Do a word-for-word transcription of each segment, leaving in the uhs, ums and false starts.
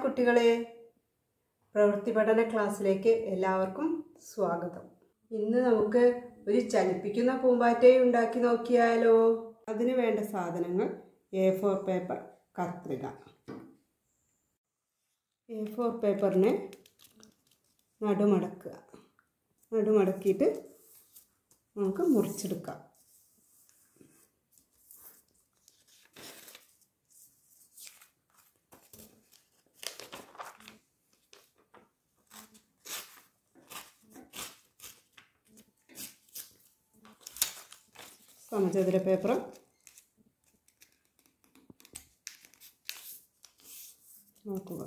കുട്ടികളെ, പ്രവൃത്തി പഠന ക്ലാസ്സിലേക്ക് എല്ലാവർക്കും സ്വാഗതം. ഇന്ന് നമുക്ക് ഒരു ചലിപ്പിക്കുന്ന പൂമ്പാറ്റയെ ഉണ്ടാക്കി നോക്കിയാലോ? അതിന് വേണ്ട സാധനങ്ങൾ: എ ഫോർ പേപ്പർ, കത്രിക. എ ഫോർ പേപ്പറിനെ നടുമടക്കുക. നടുമടക്കിയിട്ട് നമുക്ക് മുറിച്ചെടുക്കാം. സമചതുര പേപ്പർ നോക്കുക.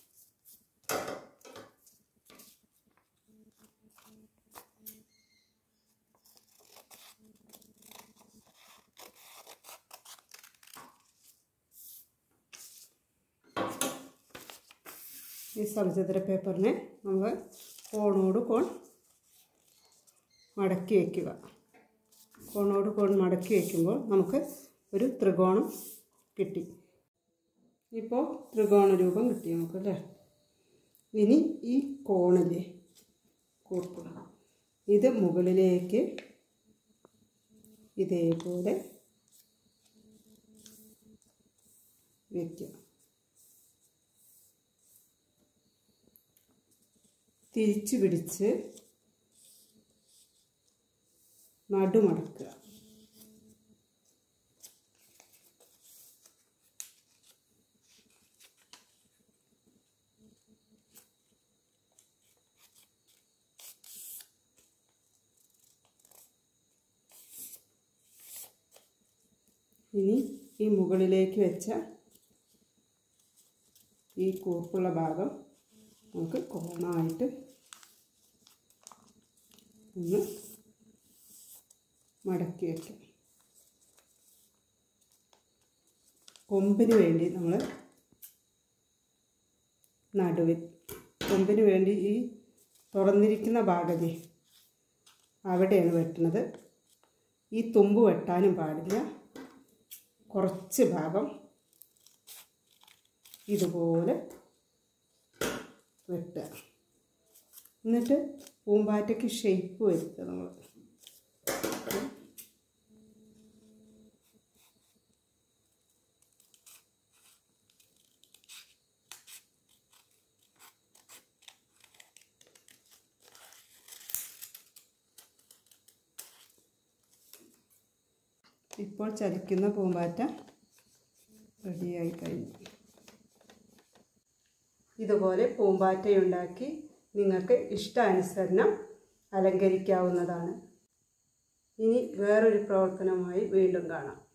ഈ സമചതുര പേപ്പറിനെ നമ്മൾ കോണോട് കോൺ മടക്കി വയ്ക്കുക. കോണോട് കോൺ മടക്കി വയ്ക്കുമ്പോൾ നമുക്ക് ഒരു ത്രികോണം കിട്ടി. ഇപ്പോൾ ത്രികോണ രൂപം കിട്ടി നമുക്കല്ലേ. ഇനി ഈ കോണിലെ കൂർക്കുക. ഇത് മുകളിലേക്ക് ഇതേപോലെ വയ്ക്കുക. തിരിച്ചു പിടിച്ച് നടുമടക്കുക. ഇനി ഈ മുകളിലേക്ക് വെച്ച ഈ കൂർപ്പുള്ള ഭാഗം നമുക്ക് കോണായിട്ട് ഒന്ന് മടക്കി വയ്ക്കാം. കൊമ്പിന് വേണ്ടി നമ്മൾ നടുവിൽ കൊമ്പിന് വേണ്ടി ഈ തുറന്നിരിക്കുന്ന ഭാഗത്തെ അവിടെയാണ് വെട്ടുന്നത്. ഈ തുമ്പ് വെട്ടാനും പാടില്ല. കുറച്ച് ഭാഗം ഇതുപോലെ വെട്ടുക. എന്നിട്ട് പൂമ്പാറ്റയ്ക്ക് ഷേപ്പ് വരുത്തുക. നമ്മൾ ഇപ്പോൾ ചലിക്കുന്ന പൂമ്പാറ്റ റെഡിയായി കഴിഞ്ഞു. ഇതുപോലെ പൂമ്പാറ്റയുണ്ടാക്കി നിങ്ങൾക്ക് ഇഷ്ടാനുസരണം അലങ്കരിക്കാവുന്നതാണ്. ഇനി വേറൊരു പ്രവർത്തനവുമായി വീണ്ടും കാണാം.